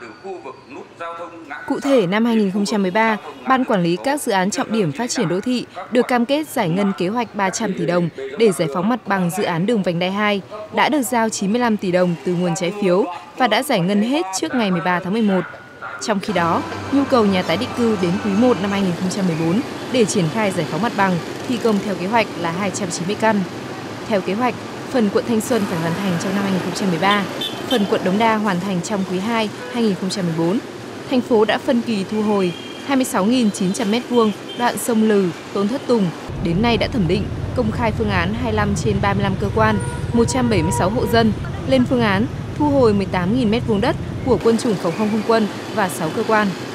Cụ thể, năm 2013, Ban Quản lý các dự án trọng điểm phát triển đô thị được cam kết giải ngân kế hoạch 300 tỷ đồng để giải phóng mặt bằng dự án đường vành đai 2, đã được giao 95 tỷ đồng từ nguồn trái phiếu và đã giải ngân hết trước ngày 13 tháng 11. Trong khi đó, nhu cầu nhà tái định cư đến quý 1 năm 2014 để triển khai giải phóng mặt bằng thi công theo kế hoạch là 290 căn. Theo kế hoạch, phần quận Thanh Xuân phải hoàn thành trong năm 2013, phần quận Đống Đa hoàn thành trong quý 2 2014. Thành phố đã phân kỳ thu hồi 26.900 m2 đoạn sông Lừ, Tôn Thất Tùng, đến nay đã thẩm định, công khai phương án 25 trên 35 cơ quan, 176 hộ dân, lên phương án thu hồi 18.000 m2 đất của Quân chủng Phòng không Không quân và 6 cơ quan.